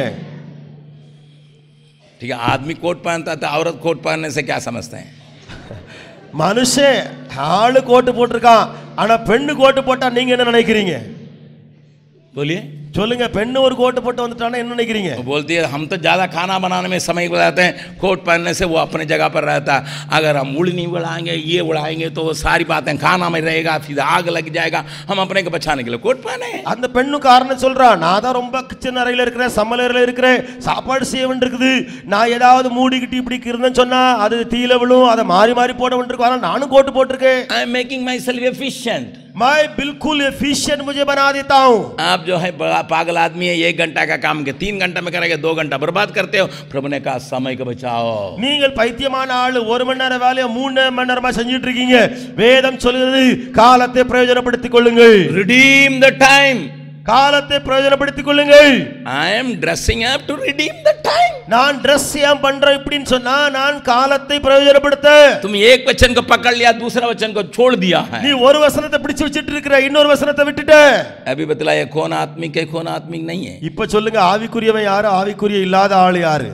[SPEAKER 1] ठीक है, आदमी कोट पहनता था, औरत कोट पहनने से क्या समझते हैं?
[SPEAKER 2] மனுஷன் ஆளு கோட்டு போட்டிருக்கான், ஆனா பெண்ணு கோட்டு போட்டா நீங்க என்ன நினைக்கிறீங்க?
[SPEAKER 1] बोलिए.
[SPEAKER 2] சொல்லுங்க, பெண்ணு ஒரு கோட்டு போட்டு வந்துட்டானா என்ன நினைக்கிறீங்க?
[SPEAKER 1] वो बोलती है हम तो ज़्यादा खाना बनाने में समय बताते हैं, कोट पहनने से वो अपने जगह पर रहता है. अगर हम उड़नी उड़ाएंगे ये उड़ाएंगे तो वो सारी बातें खाना में रहेगा, फिर आग लग जाएगा. हम अपने को बचाने के लिए कोट पहने.
[SPEAKER 2] அந்த பெண்ணு காரணம் சொல்றா, நான் தான் ரொம்ப கிச்சன் அறையில இருக்கிறேன், சமையலறையில இருக்கிறேன், சாப்பாடு செய்ய வேண்டியிருக்குது, நான் ஏதாவது மூடிக்கிட்டு இப்படி இருந்தேன்னு சொன்னா அது தீல விழும், அதை மாறி போட வேண்டியிருக்கும், ஆனால் நானும் கோட்டு போட்டிருக்கேன்.
[SPEAKER 1] I am making myself efficient.
[SPEAKER 2] मैं बिल्कुल एफिशिएंट मुझे बना देता हूँ.
[SPEAKER 1] आप जो है पागल आदमी है, 1 घंटा का काम के 3 घंटा में करेंगे, 2 घंटा बर्बाद करते हो. प्रभु ने कहा समय को बचाओ.
[SPEAKER 2] நீங்கள் பைத்தியமான ஆளு, 1 மணி நேரம் வேலையை 3 மணி நேரமா செஞ்சிட்டு இருக்கீங்க. வேதம் சொல்கிறது காலத்தை பிரயோஜனப்படுத்திக் கொள்ளுங்கள்.
[SPEAKER 1] Redeem the time.
[SPEAKER 2] காலத்தை பிரயோஜனப்படுத்திக் கொள்ளுங்கள்.
[SPEAKER 1] I am dressing up to redeem the time.
[SPEAKER 2] நான் ட்ரெஸ் ஏன் பண்றேன் இப்படின்னு சொன்னா நான் காலத்தை பிரயோஜனப்படுத்த.
[SPEAKER 1] तुम एक वचन को पकड़ लिया, दूसरा वचन को छोड़ दिया है.
[SPEAKER 2] நீ ஒரு வசனத்தை பிடிச்சு வச்சிட்டு இருக்கிற, இன்னொரு வசனத்தை விட்டுட்ட.
[SPEAKER 1] अभी बतलाया कौन आत्मिक है कौन आत्मिक नहीं है.
[SPEAKER 2] இப்ப சொல்லுங்க, ஆவிக்குரியவன் யாரு, ஆவிக்குரிய இல்லாத ஆள் யாரு?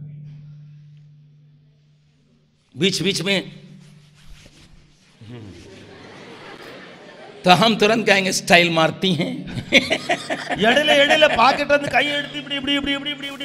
[SPEAKER 1] बीच में तो हम तुरंत कहेंगे स्टाइल मारती हैं.
[SPEAKER 2] இடையில பாக்கெட்ல இருந்து கையை எடுத்து இப்படி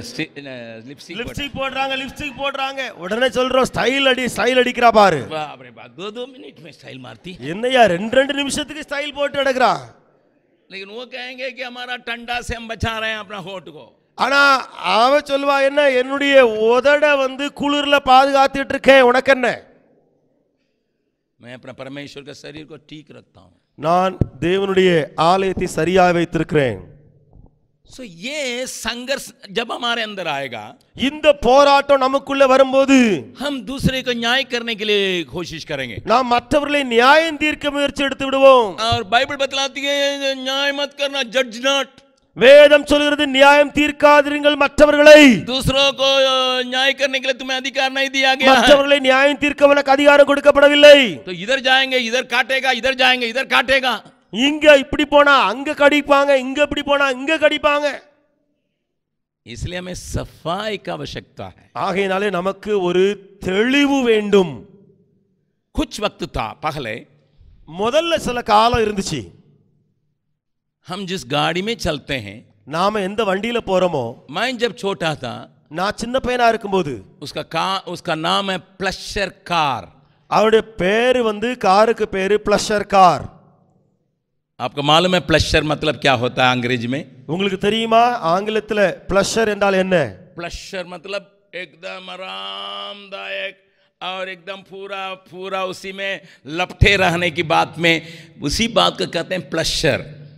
[SPEAKER 2] லிப்ஸ்டிக் போடுறாங்க, உடனே சொல்றோம் ஸ்டைல் அடிக்கிறா பாரு.
[SPEAKER 1] बाप रे बाप, 2 मिनट में स्टाइल मारती है.
[SPEAKER 2] என்னையா 2 நிமிஷத்துக்கு ஸ்டைல் போட்டு நடக்கிறா.
[SPEAKER 1] लेकिन वो कहेंगे कि हमारा ठंडा से हम बचा रहे हैं अपना होठ को.
[SPEAKER 2] ஆனா அவ சொல்வா, என்ன என்னுடைய உதட குளிர்ல பாதுகாத்துட்டு இருக்கேன், உனக்கு என்ன?
[SPEAKER 1] मैं अपना परमेश्वर का शरीर को ठीक रखता हूं.
[SPEAKER 2] நான் தேவனுடைய ஆலயத்தை சரியாக வைத்திருக்கிறேன்.
[SPEAKER 1] सो ये संघर्ष जब हमारे अंदर आएगा,
[SPEAKER 2] இந்த போராட்டம் நமக்குள்ள வரும்போது
[SPEAKER 1] हम दूसरे को न्याय करने के लिए कोशिश करेंगे.
[SPEAKER 2] நாம் மற்றவர்களை நியாயம் தீர்க்க முயற்சி எடுத்து விடுவோம்.
[SPEAKER 1] और बाइबल बतलाती है न्याय मत करना, जज नॉट.
[SPEAKER 2] வேதம் சொல்கிறது நியாயம் தீர்க்காதீர்கள் மற்றவர்களை.
[SPEAKER 1] दूसरों को न्याय करने के लिए तुम्हें अधिकार नहीं दिया गया है.
[SPEAKER 2] மற்றவர்களை நியாயம் தீர்க்க உனக்கு அதிகாரம் கொடுக்கப்படவில்லை.
[SPEAKER 1] तो इधर जाएंगे इधर काटेगा, इधर जाएंगे इधर काटेगा.
[SPEAKER 2] இங்க இப்படி போனா அங்க கடிப்பாங்க, இங்க இப்படி போனா இங்க கடிப்பாங்க.
[SPEAKER 1] इसलिए हमें सफाई की आवश्यकता है.
[SPEAKER 2] ஆகையினாலே நமக்கு ஒரு தெளிவு வேண்டும்.
[SPEAKER 1] कुछ वक्त था पहले,
[SPEAKER 2] முதல்ல சில காலம் இருந்துச்சு,
[SPEAKER 1] हम जिस गाड़ी में चलते हैं,
[SPEAKER 2] நாம எந்த வண்டியில போறோமோ,
[SPEAKER 1] मैं जब छोटा था,
[SPEAKER 2] நான் சின்ன பையனா இருக்கும்போது
[SPEAKER 1] उसका नाम है प्लशर कार.
[SPEAKER 2] அவருடைய பேரு காருக்கு பேரு प्लशर கார்.
[SPEAKER 1] आपको मालूम है प्लशर मतलब क्या होता है अंग्रेजी में?
[SPEAKER 2] உங்களுக்கு தெரியுமா ஆங்கிலத்துல प्लशर என்றால் என்ன?
[SPEAKER 1] प्लशर मतलब एकदम आरामदायक और एकदम पूरा उसी में लपटे रहने की बात में, उसी बात को कहते हैं प्लशर.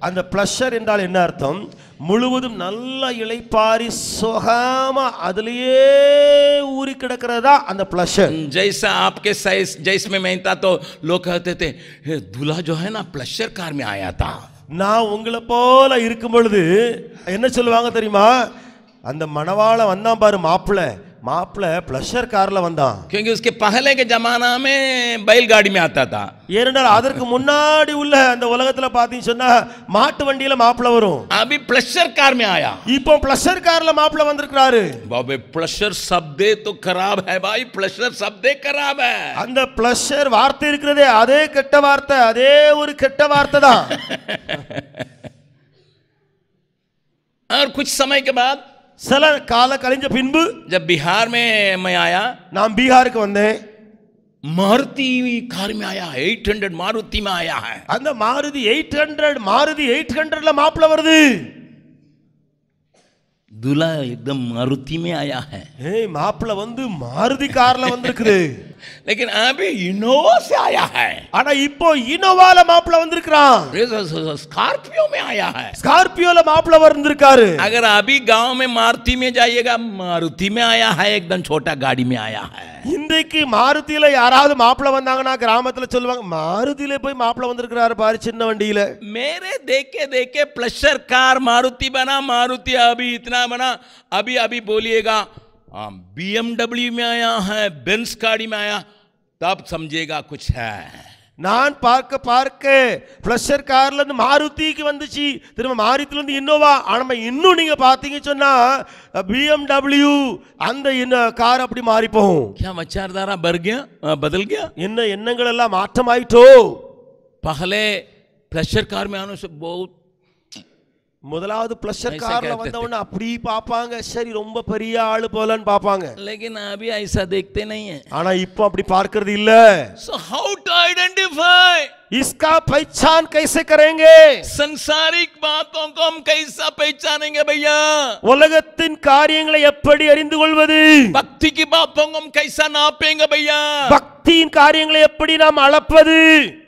[SPEAKER 2] அந்த ப்ளஷர் என்றால் என்ன அர்த்தம்? முழுவதும் நல்ல இளைப்பாரி சுகமா அதிலேயே ஊறி கிடக்கிறதா அந்த ப்ளஷர்.
[SPEAKER 1] जैसा आपके साइज जैसे में मैं था तो लोग कहते थे दूल्हा जो है ना प्लेजर कार में आया था.
[SPEAKER 2] நான் உங்களை போல இருக்கும் பொழுது என்ன சொல்லுவாங்க தெரியுமா? அந்த மணவாளன் வந்தான் பாரு, மாப்பிள்ளை ப்ளஷர் கார்ல வந்தான்.
[SPEAKER 1] क्योंकि उसके पहले के जमाना में बैलगाड़ी में आता था.
[SPEAKER 2] ஏனென்றால் அதற்கு முன்னாடி உள்ள அந்த உலகத்துல பாத்தீங்க சொன்னா மாட்டு வண்டியில மாப்பிள்ளை வரும்.
[SPEAKER 1] अभी प्लेजर कार में आया.
[SPEAKER 2] இப்போ ப்ளஷர் கார்ல மாப்பிள்ளை வந்திருக்காரு.
[SPEAKER 1] बाबे प्लेजर शब्द तो खराब है भाई, प्लेजर शब्द खराब है.
[SPEAKER 2] அந்த ப்ளஷர் வார்த்தை இருக்கிறதே அதே கெட்ட வார்த்தை, அதே ஒரு கெட்ட வார்த்தை தான்.
[SPEAKER 1] और कुछ समय के बाद
[SPEAKER 2] சில கால கழிஞ்ச பின்பு
[SPEAKER 1] जब बिहार में मैं आया,
[SPEAKER 2] நான் பீகாருக்கு வந்தேன்.
[SPEAKER 1] मारुति कार में आया, 800 मारुति में आया है.
[SPEAKER 2] அந்த மாருதி 800ல மாப்பிள்ளை வருது.
[SPEAKER 1] दूल्हा एकदम मारुति में आया है.
[SPEAKER 2] ஏய் மாப்பிள்ளை வந்து மாருதி கார்ல வந்திருக்குது.
[SPEAKER 1] लेकिन अभी इनोवा से आया है.
[SPEAKER 2] ஆனா இப்போ இனோவால மாப்பிள்ளை வந்திருக்கான்.
[SPEAKER 1] स्कॉर्पियो में आया है.
[SPEAKER 2] ஸ்கார்பியோல மாப்பிள்ளை வந்திருக்காரு.
[SPEAKER 1] अगर अभी गांव में मारुति में जाइएगा, मारुति में आया है, एकदम छोटा गाड़ी में आया है.
[SPEAKER 2] இன்றைக்கு மாருதியில யாராவது மாப்பிள்ளை வந்தாங்கன்னா கிராமத்துல சொல்லுவாங்க, மாருதியில போய் மாப்பிள்ளை வந்திருக்காரு பாரு சின்ன வண்டியில.
[SPEAKER 1] मेरे देखे प्लेजर कार मारुति बना, मारुति अभी इतना बना. अभी बोलिएगा BMW में आया है, बेंस गाड़ी में आया, तब समझेगा कुछ है.
[SPEAKER 2] நான் பார்க்க ப்ளஷர் கார்ல இருந்து மாருதிக்கு வந்துச்சு, திரும்ப மாருதில இருந்து இன்னோவா. ஆனா இன்னும் நீங்க பாத்தீங்க சொன்னா BMW அந்த கார் அப்படி மாறி போகும்.
[SPEAKER 1] क्या विचारधारा बदल गया?
[SPEAKER 2] என்ன எண்ணங்கள் எல்லாம் மாற்றமாயிட்டோ.
[SPEAKER 1] पहले प्लेजर कार में आने से बहुत,
[SPEAKER 2] முதலாவது ப்ளஷர் கார்ல வந்தவன அப்படி பாப்பாங்க, சரி ரொம்ப பெரிய ஆளு போலன்னு பாப்பாங்க.
[SPEAKER 1] लेकिन अभी ऐसा देखते नहीं है.
[SPEAKER 2] ஆனா இப்போ அப்படி பார்க்கிறது இல்ல.
[SPEAKER 1] So how to identify?
[SPEAKER 2] इसका पहचान कैसे करेंगे?
[SPEAKER 1] संसारिक बातों को हम कैसा पहचानेंगे भैया?
[SPEAKER 2] உலகத்தின் காரியங்களை எப்படி அறிந்து கொள்வது?
[SPEAKER 1] भक्ति की बातों को हम कैसा नापेंगे भैया?
[SPEAKER 2] பக்தியின் காரியங்களை எப்படி நாம் அளப்பது?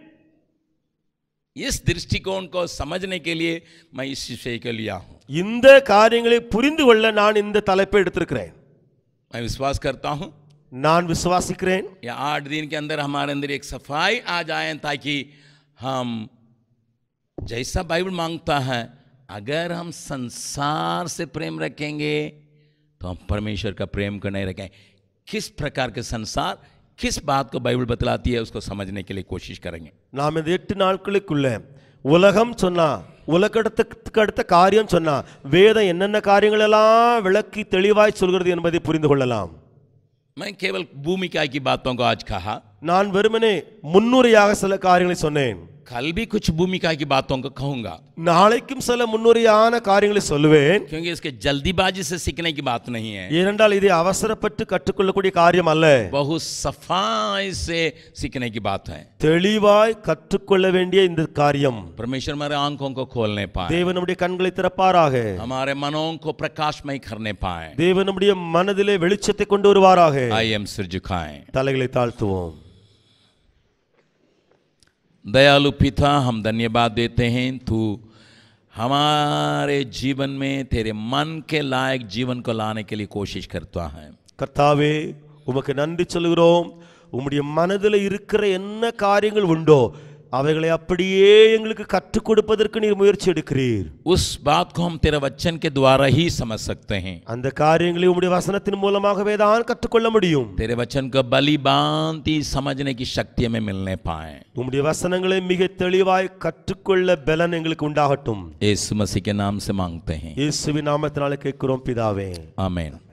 [SPEAKER 1] इस दृष्टिकोण को समझने के लिए मैं इस विषय को लिया हूं.
[SPEAKER 2] இந்த காரியங்களை புரிந்து கொள்ள நான் இந்த தலைப்பை எடுத்திருக்கிறேன்.
[SPEAKER 1] मैं विश्वास करता हूं,
[SPEAKER 2] நான் விசுவாசிக்கிறேன்.
[SPEAKER 1] या 8 दिन के अंदर हमारे अंदर एक सफाई आ जाए, ताकि हम जैसा बाइबल मांगता है, अगर हम संसार से प्रेम रखेंगे तो हम परमेश्वर का प्रेम को नहीं रखेंगे. किस प्रकार के संसार, किस बात को बाइबल बतलाती है, उसको समझने के लिए कोशिश करेंगे.
[SPEAKER 2] நாம் இந்த 8 நாட்களுக்குள்ள உலகம் சொன்னா, உலகத்துக்கு அடுத்த காரியம் சொன்னா, வேதம் என்னென்ன காரியங்கள் எல்லாம் விளக்கி தெளிவாய் சொல்கிறது என்பதை புரிந்து கொள்ளலாம்.
[SPEAKER 1] मैं केवल भूमिका की बातों को आज कहा,
[SPEAKER 2] நான் வெறுமனே முன்னுரையாக சில காரியங்களை சொன்னேன்.
[SPEAKER 1] कल भी कुछ भूमिका की बातों को कहूंगा,
[SPEAKER 2] நாளைக்கும் சில முன்னுரையான காரியங்களை சொல்லுவேன்.
[SPEAKER 1] क्योंकि इसके जल्दीबाजी से सीखने की बात नहीं है.
[SPEAKER 2] ஏனென்றால் இது அவசரப்பட்டு கற்றுக்கொள்ளக்கூடிய காரியம் அல்ல.
[SPEAKER 1] बहुत सफाई से सीखने की बात है.
[SPEAKER 2] தெளிவாய் கற்றுக்கொள்ள வேண்டிய இந்த காரியம்.
[SPEAKER 1] परमेश्वर हमारे आंखों को खोलने पाए,
[SPEAKER 2] தேவன் நம்முடைய கண்களை திறப்பாராக.
[SPEAKER 1] हमारे मनों को प्रकाशमय करने पाए.
[SPEAKER 2] தேவன் நம்முடைய மனதிலே வெளிச்சத்தை கொண்டு வருவாராக.
[SPEAKER 1] आइए हम सिर झुकाएं.
[SPEAKER 2] தலைகளை தாழ்த்துவோம்.
[SPEAKER 1] दयालु पिता, हम धन्यवाद देते हैं, तू हमारे जीवन में तेरे मन के लायक जीवन को लाने के लिए कोशिश करता है.
[SPEAKER 2] கர்த்தாவே, உமக்கு நன்றி சொல்கிறோம். உம்முடைய மனதில் இருக்கிற என்ன காரியங்கள் உண்டோ அவைகளை அப்படியே எங்களுக்கு கற்றுக் கொடுப்பதற்கு நீர் முயற்சி எடுக்கிறீர்.
[SPEAKER 1] उस बात को हम तेरे वचन के द्वारा ही समझ सकते हैं.
[SPEAKER 2] அந்த காரியங்களை உம்முடைய வசனத்தின் மூலமாகவே தான் கற்றுக்கொள்ள முடியும்.
[SPEAKER 1] तेरे वचन को भली भांति समझने की शक्ति हमें मिलने पाए.
[SPEAKER 2] உம்முடைய வசனங்களை மிக தெளிவாய் கற்றுக்கொள்ள பலன் எங்களுக்கு உண்டாகட்டும்.
[SPEAKER 1] यीशु मसीह के नाम से मांगते हैं,
[SPEAKER 2] இயேசுவின் நாமத்தினாலே கேட்கிறோம் பிதாவே.
[SPEAKER 1] आमीन.